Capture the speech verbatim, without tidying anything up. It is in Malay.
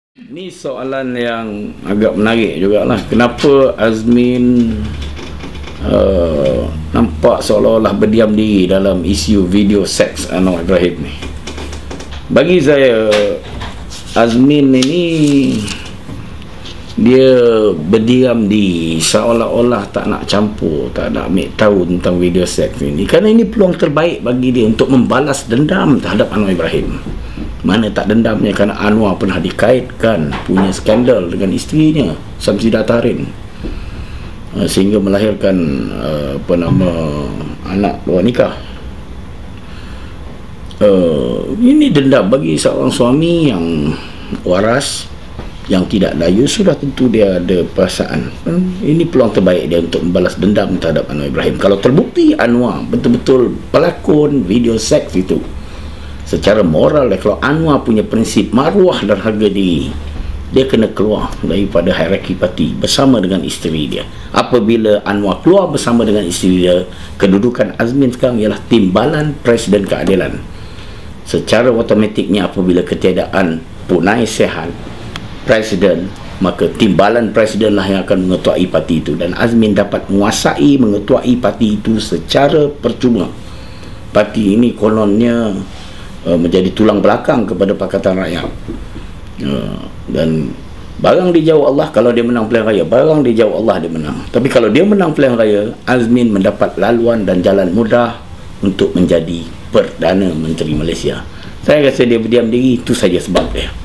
Ini soalan yang agak menarik jugalah. Kenapa Azmin uh, nampak seolah-olah berdiam diri dalam isu video seks Anwar Ibrahim ni? Bagi saya, Azmin ini dia berdiam diri seolah-olah tak nak campur, tak nak ambil tahu tentang video seks ini, kerana ini peluang terbaik bagi dia untuk membalas dendam terhadap Anwar Ibrahim. Mana tak dendamnya, kerana Anwar pernah dikaitkan punya skandal dengan isterinya Samsidah Tahrin, uh, sehingga melahirkan uh, apa nama anak luar nikah. Uh, ini dendam bagi seorang suami yang waras, yang tidak layu, sudah tentu dia ada perasaan. Hmm, ini peluang terbaik dia untuk membalas dendam terhadap Anwar Ibrahim. Kalau terbukti Anwar betul-betul pelakon video seks itu, secara moral, kalau Anwar punya prinsip maruah dan harga diri, dia kena keluar daripada hierarki parti bersama dengan isteri dia. Apabila Anwar keluar bersama dengan isteri dia, kedudukan Azmin sekarang ialah timbalan Presiden Keadilan. Secara otomatiknya, apabila ketiadaan penasihat Presiden, maka timbalan Presiden lah yang akan mengetuai parti itu, dan Azmin dapat menguasai, mengetuai parti itu secara percuma. Parti ini kononnya Uh, menjadi tulang belakang kepada Pakatan Rakyat, uh, dan barang dijauh Allah. Kalau dia menang pilihan raya, barang dijauh Allah dia menang. Tapi kalau dia menang pilihan raya, Azmin mendapat laluan dan jalan mudah untuk menjadi Perdana Menteri Malaysia. Saya rasa dia berdiam diri, itu saja sebab dia.